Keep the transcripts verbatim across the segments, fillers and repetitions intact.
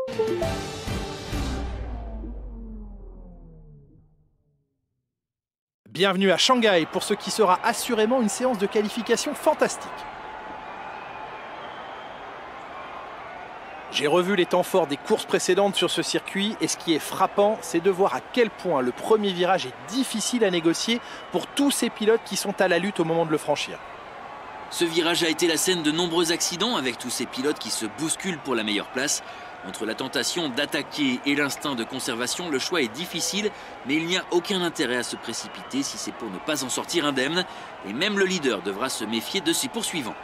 Bienvenue à Shanghai pour ce qui sera assurément une séance de qualification fantastique. J'ai revu les temps forts des courses précédentes sur ce circuit et ce qui est frappant, c'est de voir à quel point le premier virage est difficile à négocier pour tous ces pilotes qui sont à la lutte au moment de le franchir. Ce virage a été la scène de nombreux accidents avec tous ces pilotes qui se bousculent pour la meilleure place. Entre la tentation d'attaquer et l'instinct de conservation, le choix est difficile, mais il n'y a aucun intérêt à se précipiter si c'est pour ne pas en sortir indemne. Et même le leader devra se méfier de ses poursuivants.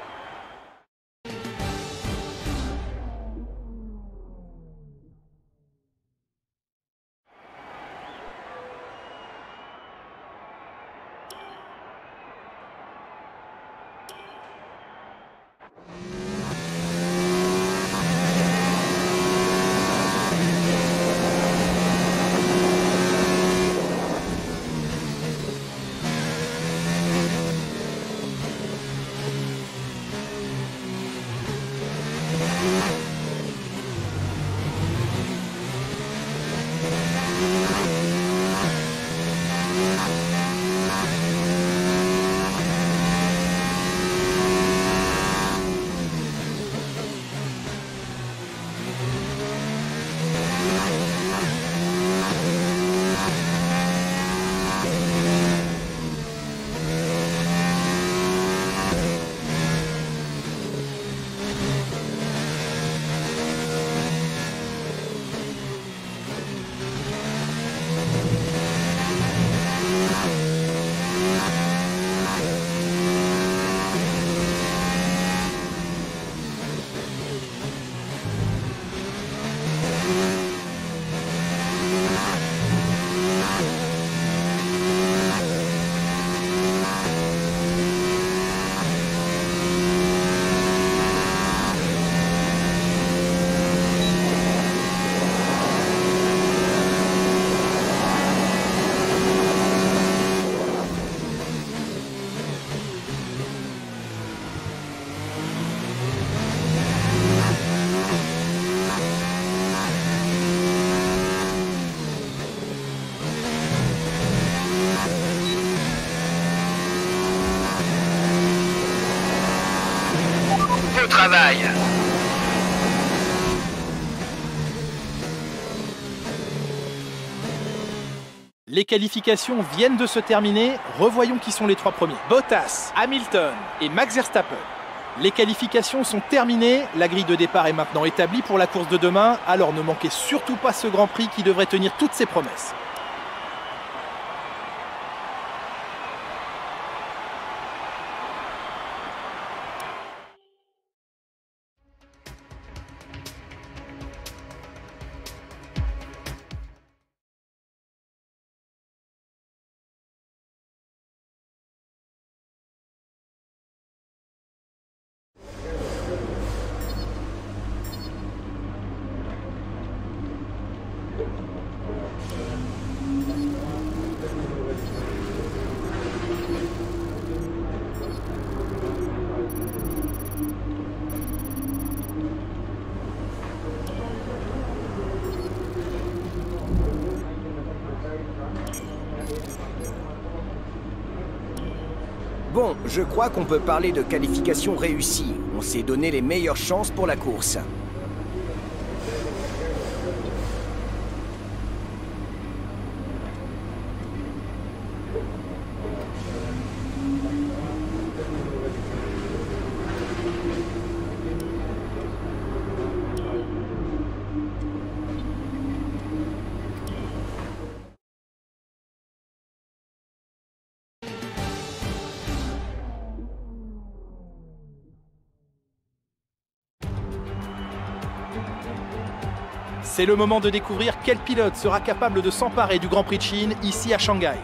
Travail. Les qualifications viennent de se terminer. Revoyons qui sont les trois premiers. Bottas, Hamilton et Max Verstappen. Les qualifications sont terminées. La grille de départ est maintenant établie pour la course de demain. Alors ne manquez surtout pas ce Grand Prix qui devrait tenir toutes ses promesses. Bon, je crois qu'on peut parler de qualification réussie. On s'est donné les meilleures chances pour la course. C'est le moment de découvrir quel pilote sera capable de s'emparer du Grand Prix de Chine ici à Shanghai.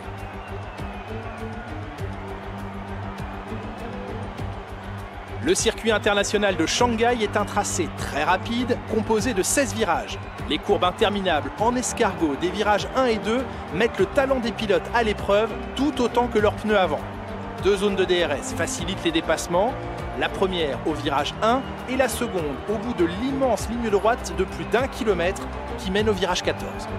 Le circuit international de Shanghai est un tracé très rapide, composé de seize virages. Les courbes interminables en escargot des virages un et deux mettent le talent des pilotes à l'épreuve, tout autant que leurs pneus avant. Deux zones de D R S facilitent les dépassements. La première au virage un et la seconde au bout de l'immense ligne droite de plus d'un kilomètre qui mène au virage quatorze.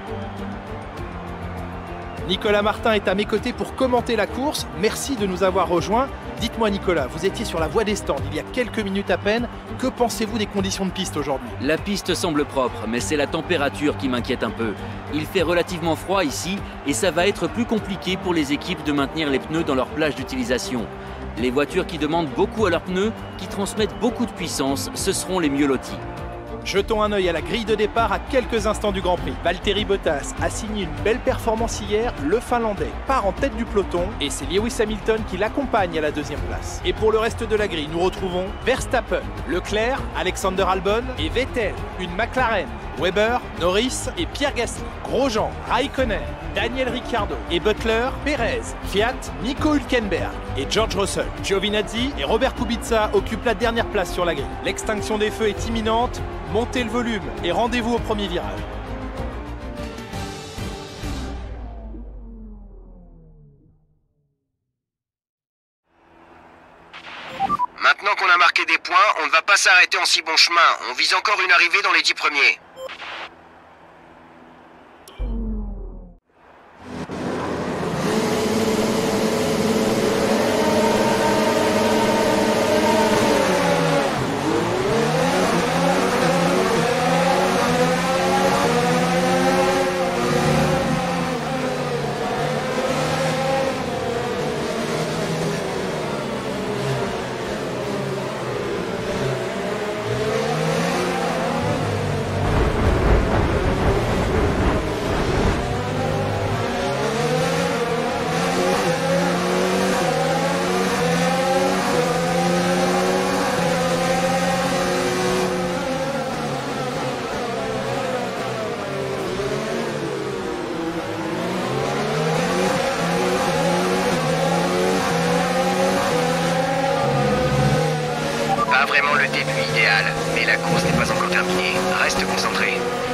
Nicolas Martin est à mes côtés pour commenter la course. Merci de nous avoir rejoints. Dites-moi Nicolas, vous étiez sur la voie des stands il y a quelques minutes à peine. Que pensez-vous des conditions de piste aujourd'hui? La piste semble propre, mais c'est la température qui m'inquiète un peu. Il fait relativement froid ici et ça va être plus compliqué pour les équipes de maintenir les pneus dans leur plage d'utilisation. Les voitures qui demandent beaucoup à leurs pneus, qui transmettent beaucoup de puissance, ce seront les mieux lotis. Jetons un œil à la grille de départ à quelques instants du Grand Prix. Valtteri Bottas a signé une belle performance hier. Le Finlandais part en tête du peloton et c'est Lewis Hamilton qui l'accompagne à la deuxième place. Et pour le reste de la grille, nous retrouvons Verstappen, Leclerc, Alexander Albon et Vettel, une McLaren, Weber, Norris et Pierre Gasly, Grosjean, Raikkonen, Daniel Ricciardo et Butler, Perez, Fiat, Nico Hülkenberg et George Russell. Giovinazzi et Robert Kubica occupent la dernière place sur la grille. L'extinction des feux est imminente. Montez le volume et rendez-vous au premier virage. Maintenant qu'on a marqué des points, on ne va pas s'arrêter en si bon chemin. On vise encore une arrivée dans les dix premiers. Vraiment le début idéal, mais la course n'est pas encore terminée. Reste concentré.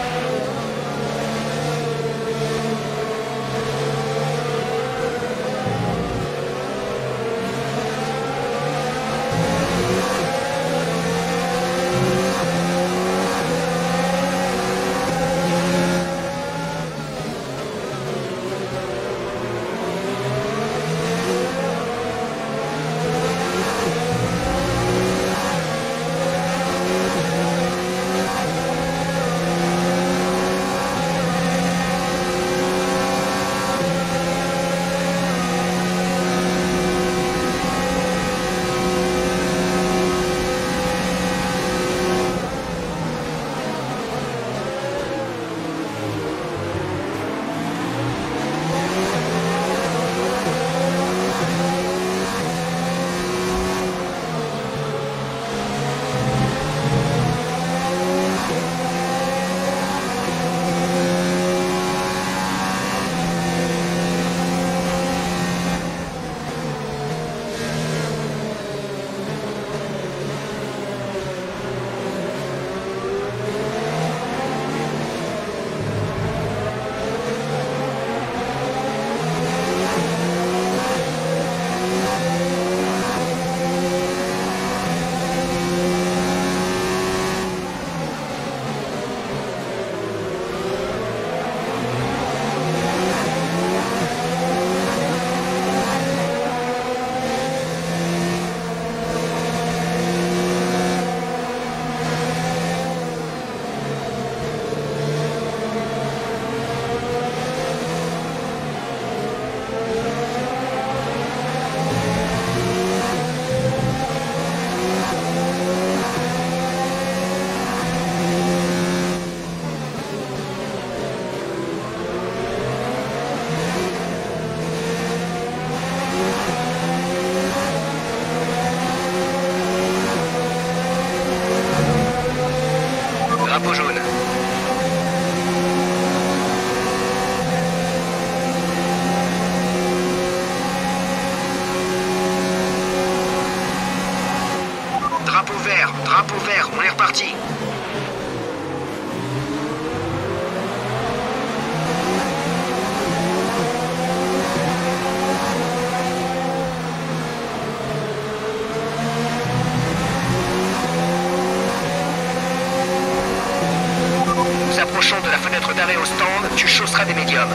Drapeau jaune. Drapeau vert, drapeau vert, on est reparti. d'être d'arrêt au stand, tu chausseras des médiums.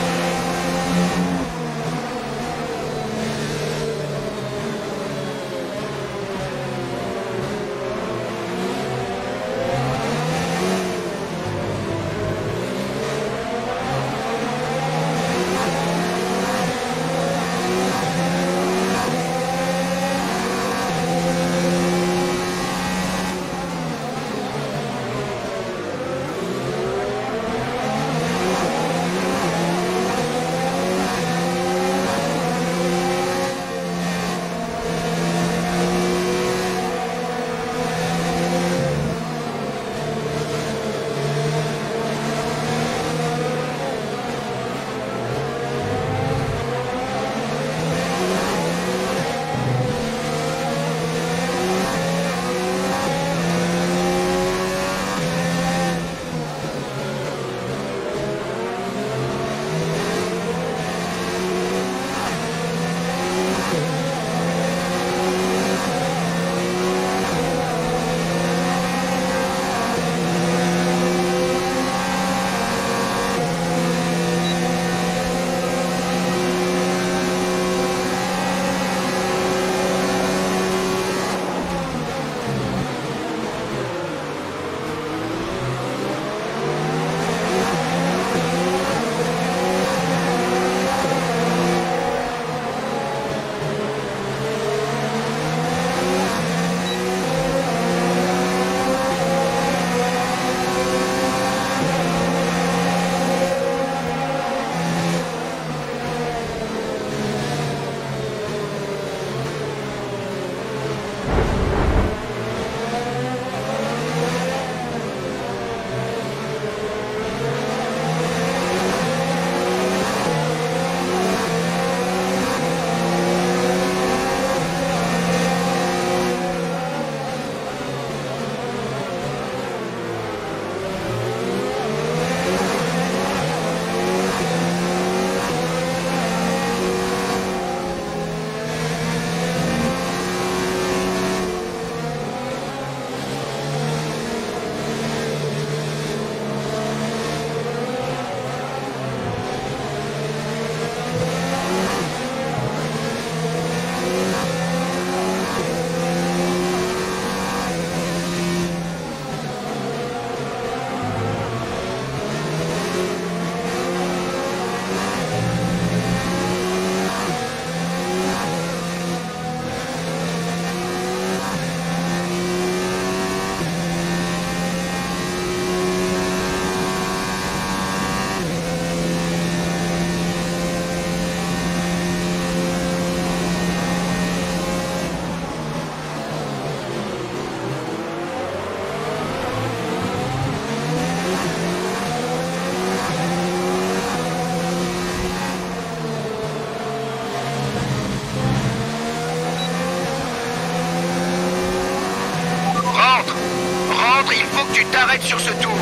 T'arrêtes sur ce tour.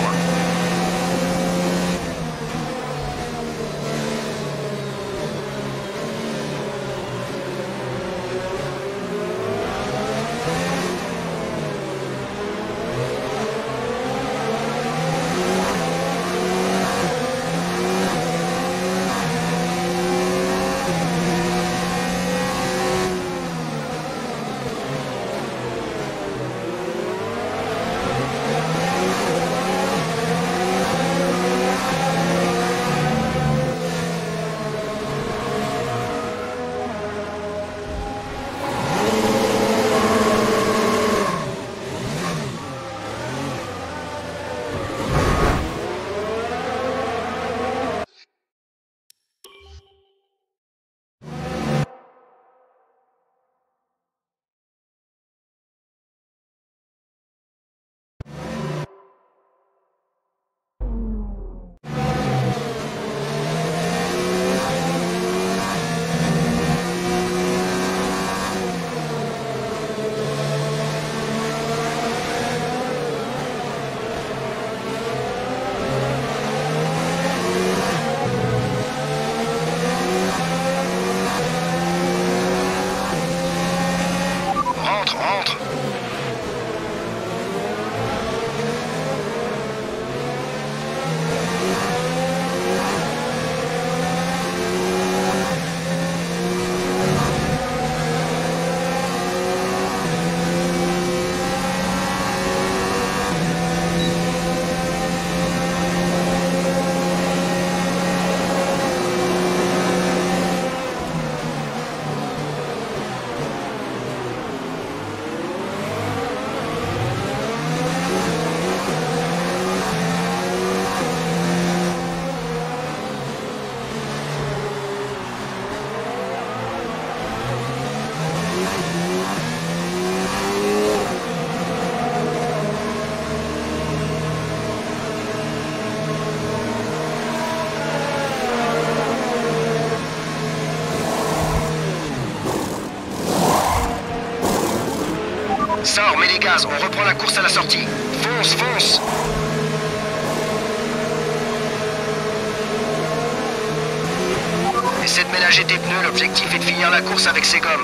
Sors, mets les gaz, on reprend la course à la sortie. Fonce, fonce! Essaie de ménager tes pneus, l'objectif est de finir la course avec ces gommes.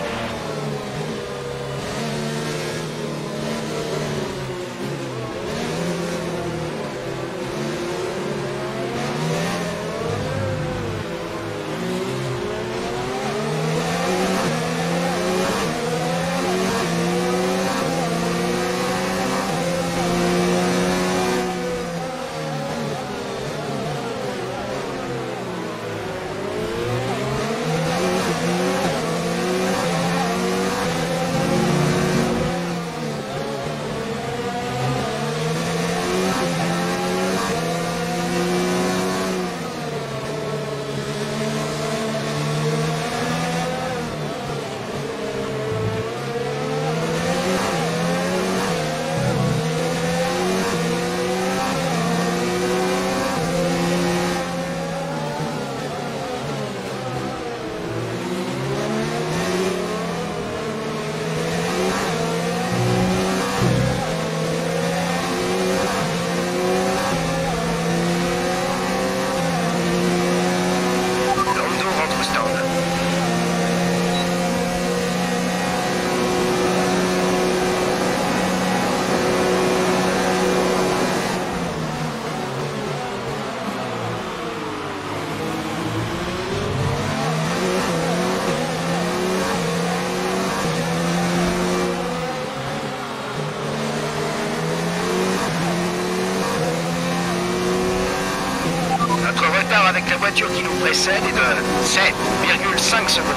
Avec la voiture qui nous précède est de sept virgule cinq secondes.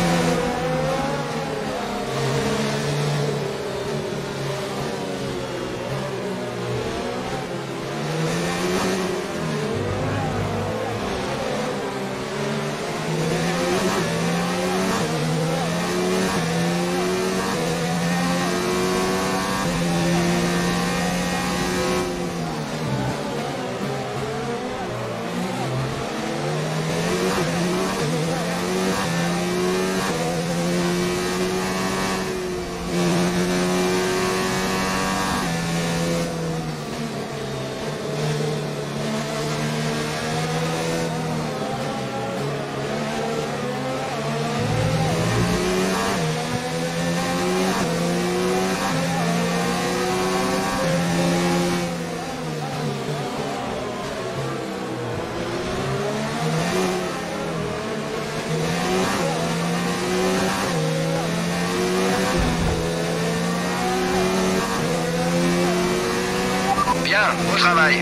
Bien, au travail.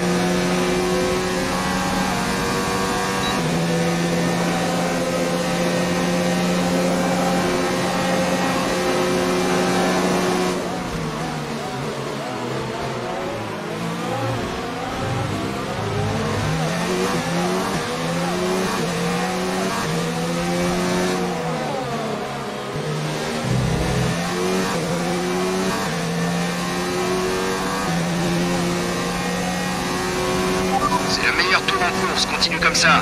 Continue comme ça.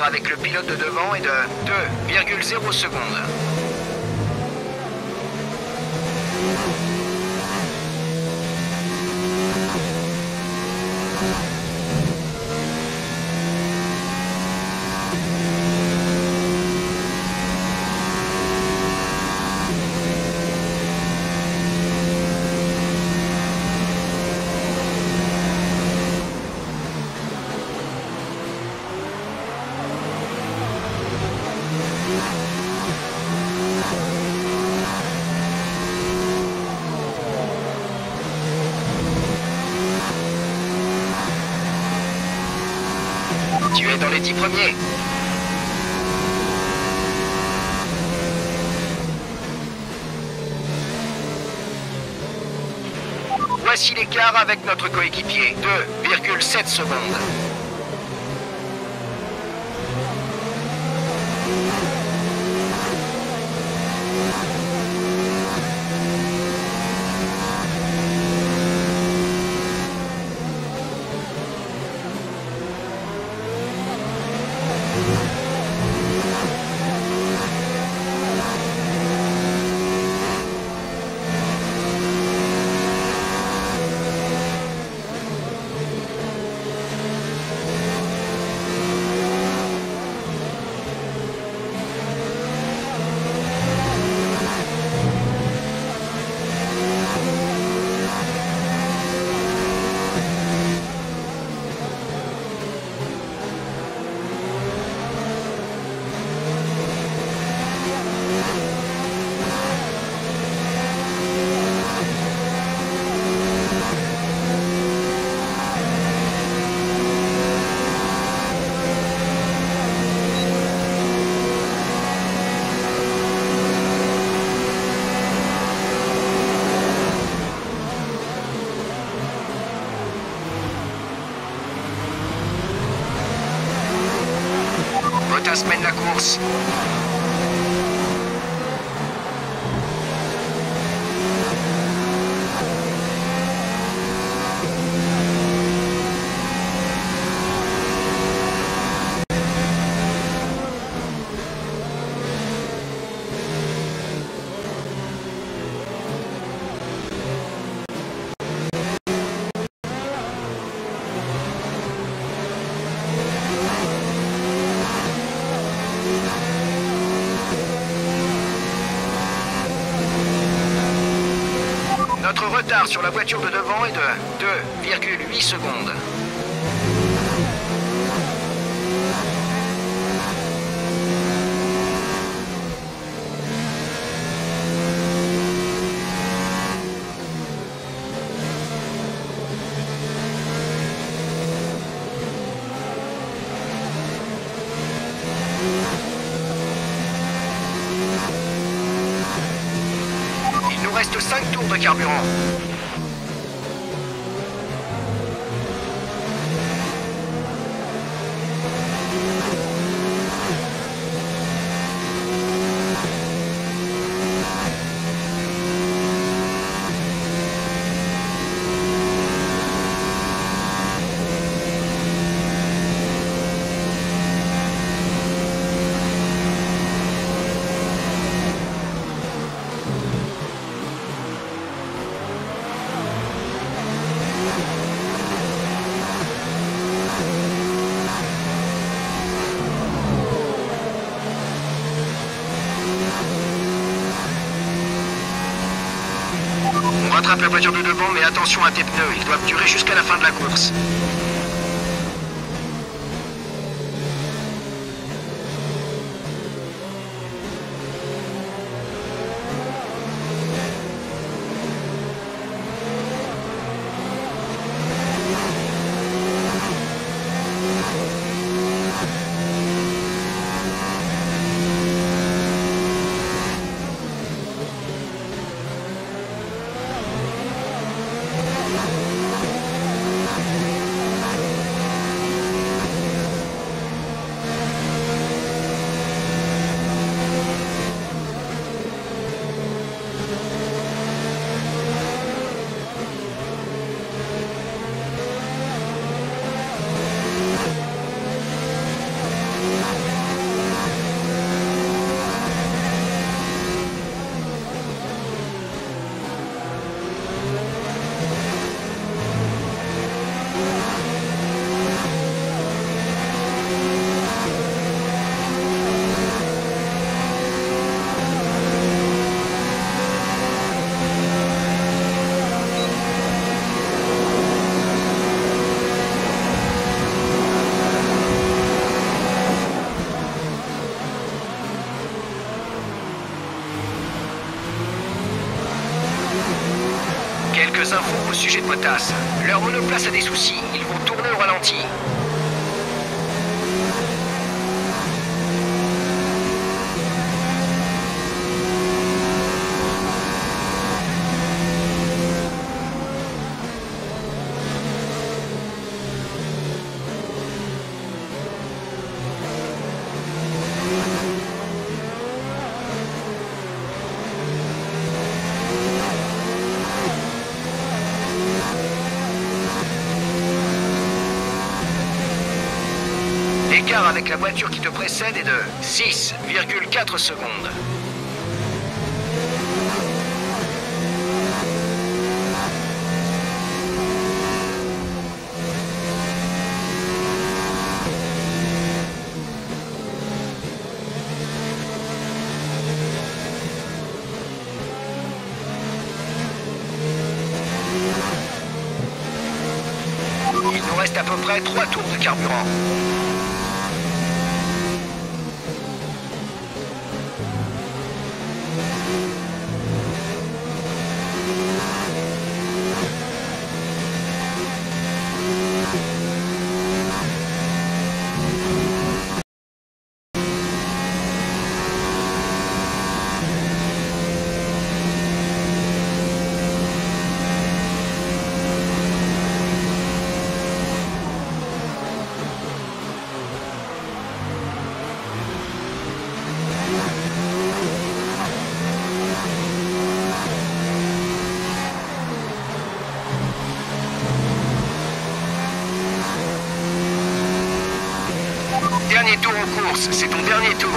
avec le pilote de devant est de deux virgule zéro secondes. Tu es dans les dix premiers. Voici l'écart avec notre coéquipier, deux virgule sept secondes. Bottas mène la course. Notre retard sur la voiture de devant est de deux virgule huit secondes. Il nous reste cinq tours de carburant. On rattrape la voiture de devant, mais attention à tes pneus, ils doivent durer jusqu'à la fin de la course. Quelques infos au sujet de Bottas. Leur monoplace a des soucis, ils vont tourner au ralenti. L'écart avec la voiture qui te précède est de six virgule quatre secondes. Il nous reste à peu près trois tours de carburant. Dernier tour en course, c'est ton dernier tour.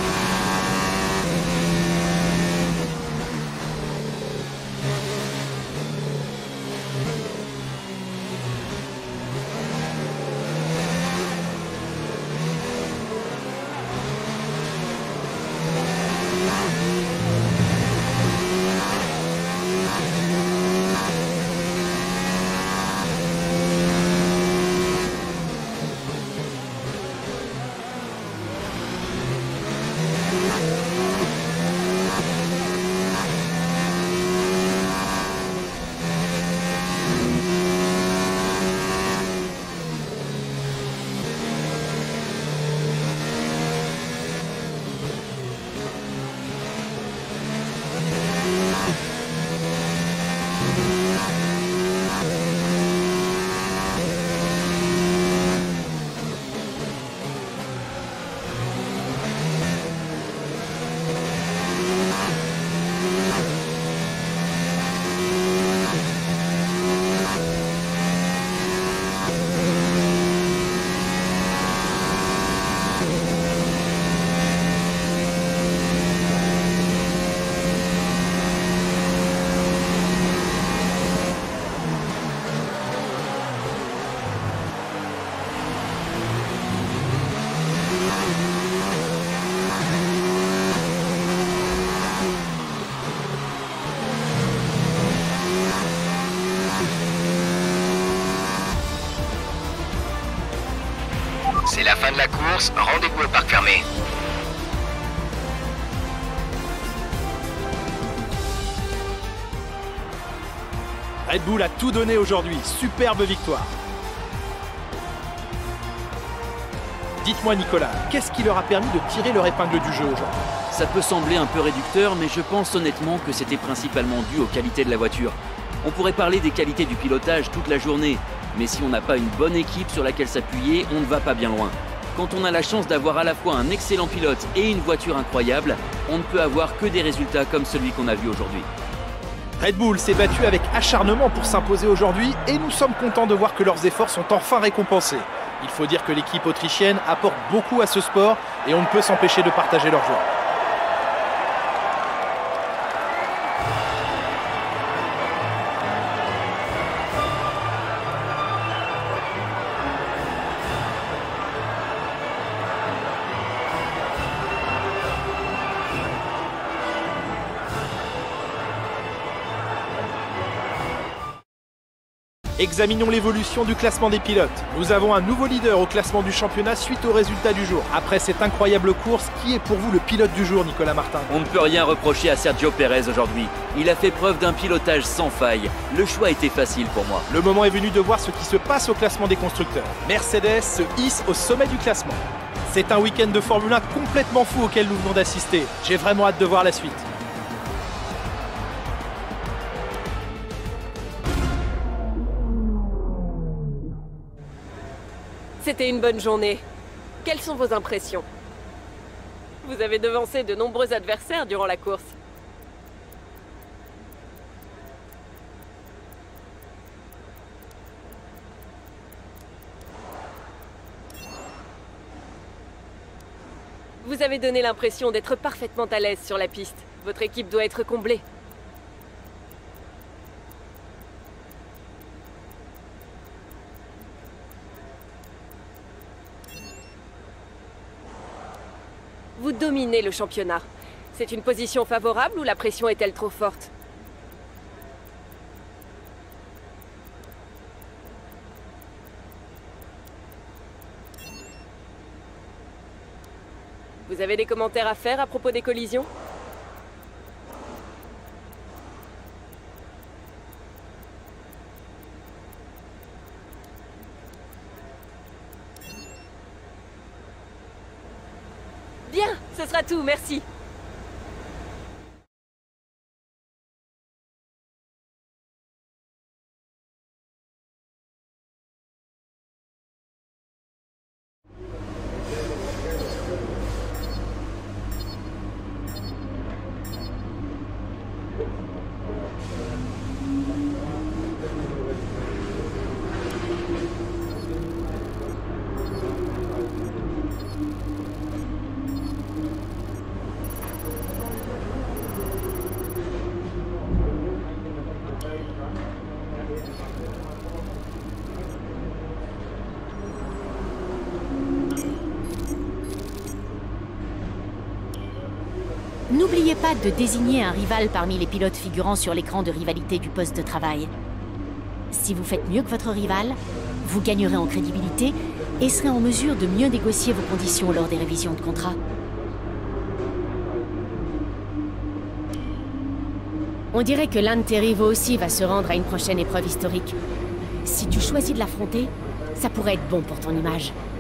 C'est la fin de la course, rendez-vous au parc fermé. Red Bull a tout donné aujourd'hui, superbe victoire. Dites-moi Nicolas, qu'est-ce qui leur a permis de tirer leur épingle du jeu aujourd'hui? Ça peut sembler un peu réducteur, mais je pense honnêtement que c'était principalement dû aux qualités de la voiture. On pourrait parler des qualités du pilotage toute la journée, mais si on n'a pas une bonne équipe sur laquelle s'appuyer, on ne va pas bien loin. Quand on a la chance d'avoir à la fois un excellent pilote et une voiture incroyable, on ne peut avoir que des résultats comme celui qu'on a vu aujourd'hui. Red Bull s'est battu avec acharnement pour s'imposer aujourd'hui et nous sommes contents de voir que leurs efforts sont enfin récompensés. Il faut dire que l'équipe autrichienne apporte beaucoup à ce sport et on ne peut s'empêcher de partager leur joie. Examinons l'évolution du classement des pilotes. Nous avons un nouveau leader au classement du championnat suite aux résultats du jour. Après cette incroyable course, qui est pour vous le pilote du jour, Nicolas Martin? On ne peut rien reprocher à Sergio Pérez aujourd'hui. Il a fait preuve d'un pilotage sans faille. Le choix était facile pour moi. Le moment est venu de voir ce qui se passe au classement des constructeurs. Mercedes se hisse au sommet du classement. C'est un week-end de Formule un complètement fou auquel nous venons d'assister. J'ai vraiment hâte de voir la suite. C'était une bonne journée. Quelles sont vos impressions? Vous avez devancé de nombreux adversaires durant la course. Vous avez donné l'impression d'être parfaitement à l'aise sur la piste. Votre équipe doit être comblée. Vous dominez le championnat. C'est une position favorable ou la pression est-elle trop forte? Vous avez des commentaires à faire à propos des collisions? Bien, ce sera tout, merci. N'oubliez pas de désigner un rival parmi les pilotes figurant sur l'écran de rivalité du poste de travail. Si vous faites mieux que votre rival, vous gagnerez en crédibilité et serez en mesure de mieux négocier vos conditions lors des révisions de contrat. On dirait que l'un de tes rivaux aussi va se rendre à une prochaine épreuve historique. Si tu choisis de l'affronter, ça pourrait être bon pour ton image.